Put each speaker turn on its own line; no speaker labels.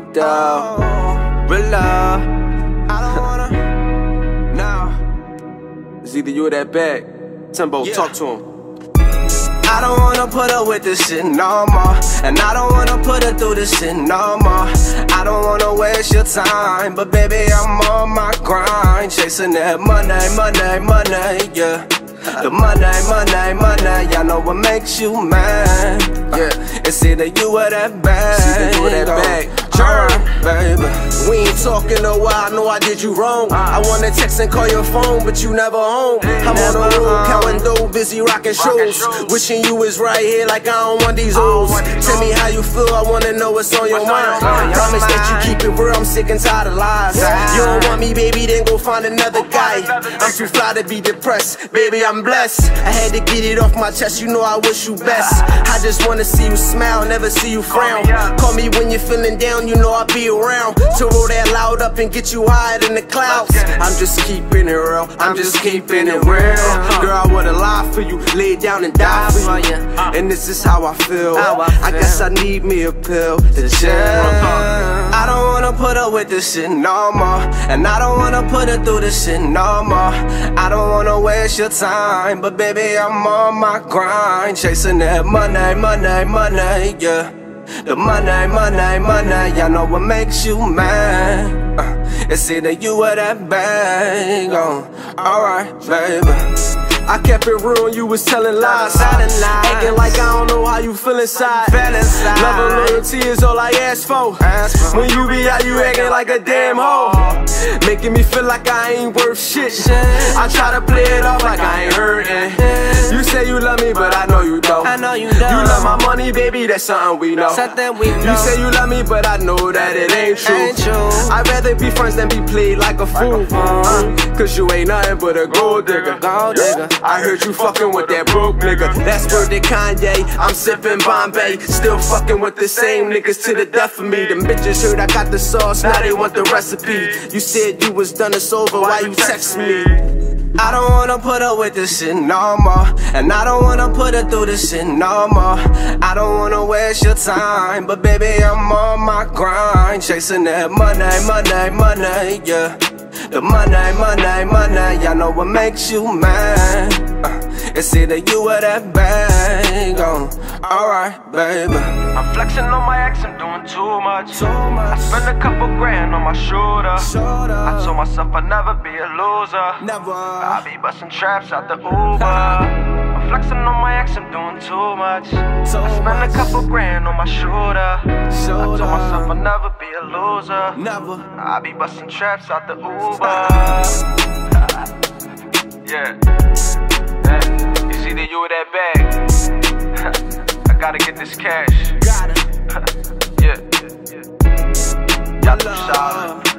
though. Real love.
I don't wanna. Now.
It's either you or that bag. Timbo, talk to him.
I don't wanna put up with this shit no more. And I don't wanna put her through this shit no more. I don't wanna waste your time, but baby, I'm on my grind, chasing that money, money, money, yeah. The money, money, money, I know what makes you mad. Yeah, it's either you or that bag.
It's either you or that bag.
Baby, we ain't talking a while, I know I did you wrong. I wanna text and call your phone, but you never home. I'm on the road, counting dough, busy rocking shows. Wishing you was right here like I don't want these O's. Tell me how you feel, I wanna know what's on your mind. Promise that you keep it real, I'm sick and tired of lies. You don't want me, baby, then go find another guy. I'm too fly to be depressed, baby, I'm blessed. I had to get it off my chest, you know I wish you best. I just wanna see you smile, never see you frown. Call me when you're feeling down, you know I'll be around. To roll that loud up and get you higher than the clouds. I'm just keeping it real, I'm just keeping it real. Girl, I would've lied for you, lay down and die for you. And this is how I feel, I guess I need me a pill to chill. I don't wanna put up with this shit no more. And I don't wanna put her through this shit no more. I don't wanna waste your time, but baby, I'm on my grind, chasing that money, money, money, yeah. The money, money, money, I know what makes you mad. It's either you or that bag. Alright, baby. I kept it real and you was telling lies. Acting like I don't know how you feel inside. Love and loyalty is all I ask for. When you be out, you acting like a damn hoe, making me feel like I ain't worth shit. I try to play it off like I ain't hurting. You say you love me, but I know you don't. You love my money, baby, that's something we know. You say you love me, but I know that it ain't true. I'd rather be friends than be played like a fool. Cause you ain't nothing but a gold digger. I heard you fucking with that broke nigga. That's word to Kanye, I'm sipping Bombay. Still fucking with the same niggas to the death of me. Them bitches heard I got the sauce, now they want the recipe. You said you was done, it's over, why you text me? I don't wanna put up with this shit no more. And I don't wanna put her through this shit no more. I don't wanna waste your time, but baby, I'm on my grind, chasing that money, money, money, yeah. The money, money, money, I know what makes you mad. It's either you or that bag. Alright, baby.
I'm flexing on my ex, I'm doing too much. I spent a couple grand on my shoulder. I told myself I'd never be a loser. I'll be busting traps out the Uber. I'm flexing on my ex, I'm doing too much. I spent a couple grand on my shoulder. I told myself I'd never be a loser. I'll be busting traps out the Uber. Yeah. It's either you or that bag. I gotta get this cash. Yeah. Y'all too solid.